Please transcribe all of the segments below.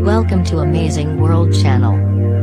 Welcome to Amazing World Channel.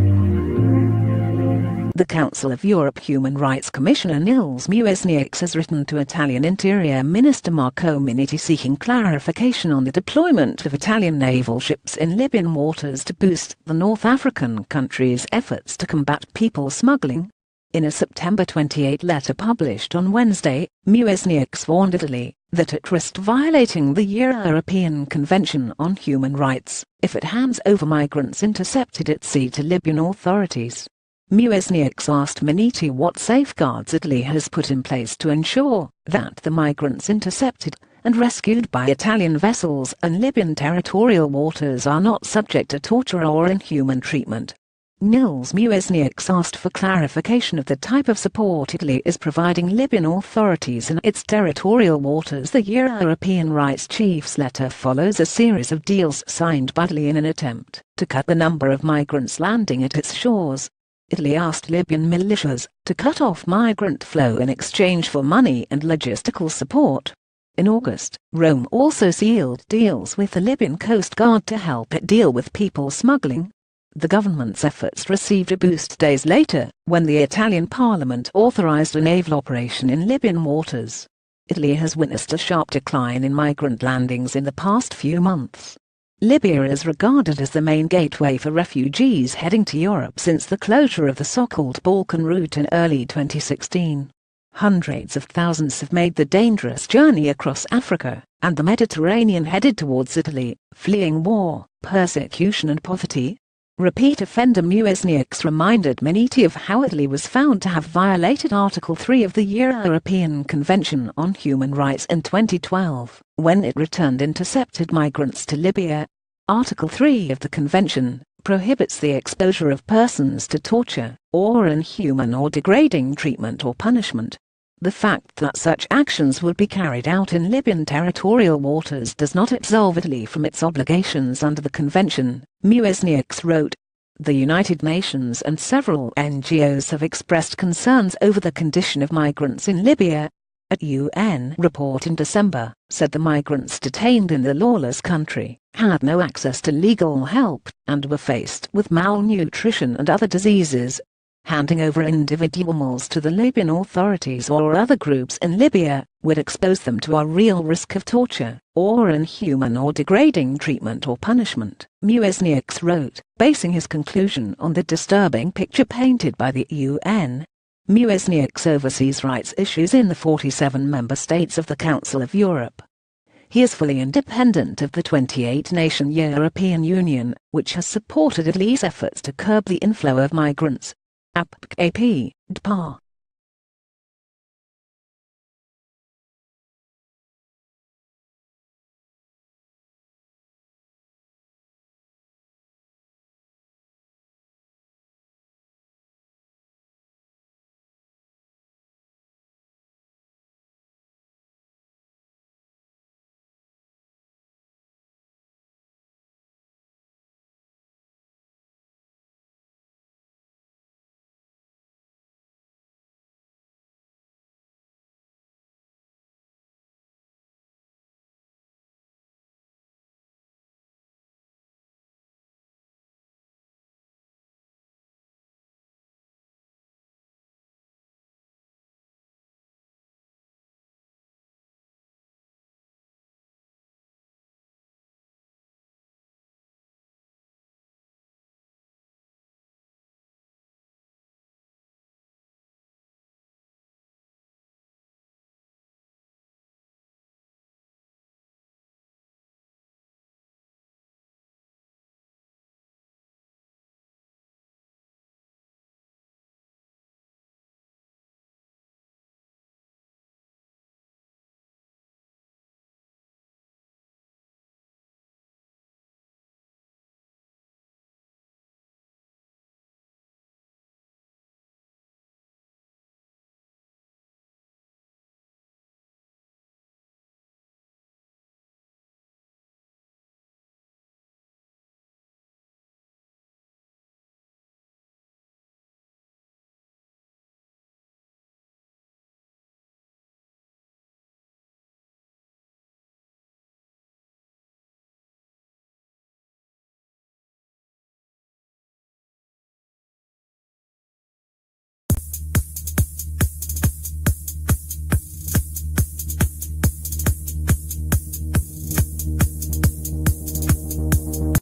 The Council of Europe Human Rights Commissioner Nils Muiznieks has written to Italian Interior Minister Marco Minniti seeking clarification on the deployment of Italian naval ships in Libyan waters to boost the North African country's efforts to combat people smuggling. In a September 28 letter published on Wednesday, Muiznieks warned Italy that it risked violating the European Convention on Human Rights if it hands over migrants intercepted at sea to Libyan authorities. Muiznieks asked Minniti what safeguards Italy has put in place to ensure that the migrants intercepted and rescued by Italian vessels in Libyan territorial waters are not subject to torture or inhuman treatment. Nils Muiznieks asked for clarification of the type of support Italy is providing Libyan authorities in its territorial waters. The European Rights Chief's letter follows a series of deals signed by Italy in an attempt to cut the number of migrants landing at its shores. Italy asked Libyan militias to cut off migrant flow in exchange for money and logistical support. In August, Rome also sealed deals with the Libyan Coast Guard to help it deal with people smuggling. The government's efforts received a boost days later, when the Italian parliament authorized a naval operation in Libyan waters. Italy has witnessed a sharp decline in migrant landings in the past few months. Libya is regarded as the main gateway for refugees heading to Europe since the closure of the so-called Balkan route in early 2016. Hundreds of thousands have made the dangerous journey across Africa and the Mediterranean headed towards Italy, fleeing war, persecution and poverty. Repeat offender Muiznieks reminded Minniti of how Italy was found to have violated Article 3 of the European Convention on Human Rights in 2012, when it returned intercepted migrants to Libya. Article 3 of the Convention prohibits the exposure of persons to torture, or inhuman or degrading treatment or punishment. The fact that such actions would be carried out in Libyan territorial waters does not absolve Italy from its obligations under the Convention, Muiznieks wrote. The United Nations and several NGOs have expressed concerns over the condition of migrants in Libya. A UN report in December said the migrants detained in the lawless country had no access to legal help and were faced with malnutrition and other diseases. Handing over individuals to the Libyan authorities or other groups in Libya would expose them to a real risk of torture, or inhuman or degrading treatment or punishment, Muiznieks wrote, basing his conclusion on the disturbing picture painted by the UN. Muiznieks oversees rights issues in the 47 member states of the Council of Europe. He is fully independent of the 28-nation European Union, which has supported Italy's efforts to curb the inflow of migrants. AP, DPA